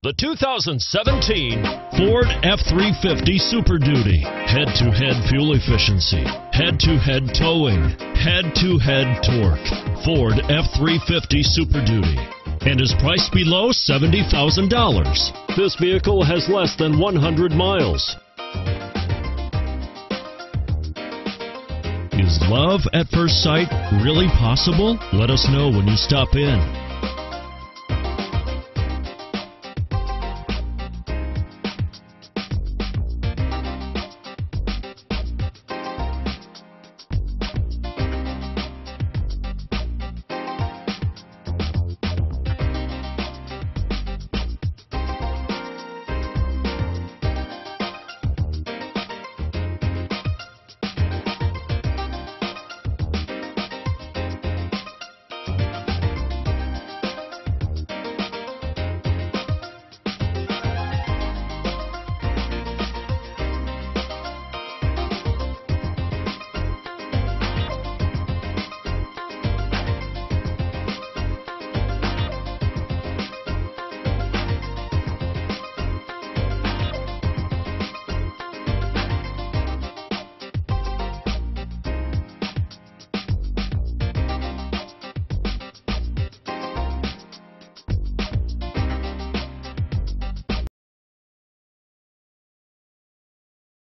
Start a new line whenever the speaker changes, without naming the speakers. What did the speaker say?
The 2017 Ford F-350 Super Duty. Head-to-head fuel efficiency, head-to-head towing, head-to-head torque. Ford F-350 Super Duty and is priced below $70,000. This vehicle has less than 100 miles. Is love at first sight really possible? Let us know when you stop in.